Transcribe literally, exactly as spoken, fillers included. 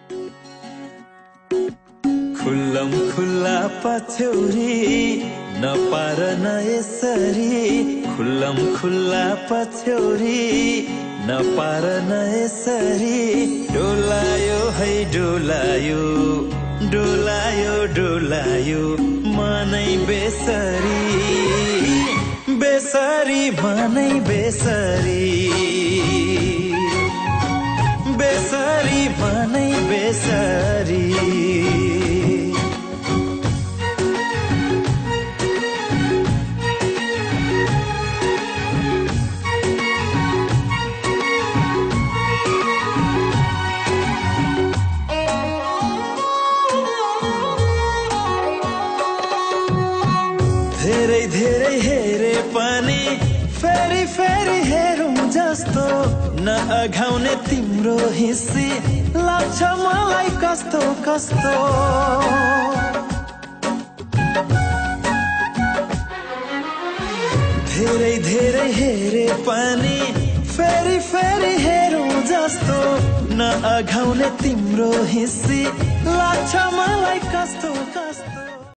खुल्लम खुल्ला पछ्यौरी नपार न यसरी, खुल्लम खुल्ला पछ्यौरी नपार न यसरी। डोलायो है डोलायो डोलायो डोलायो मनै बेसरी, बेसरी मनै बेसरी, बेसरी मनै बेसरी। धेरै धेरै हेरे पनि फेरि फेरि हेरौँ जस्तो, नअघाउने तिम्रो हिस्सी लाग्छ मलाई कस्तो कस्तो। धेरै धेरै हेरे पनि फेरि फेरि हेरौँ जस्तो, नअघाउने तिम्रो हिस्सी लाग्छ मलाई कस्तो कस्तो।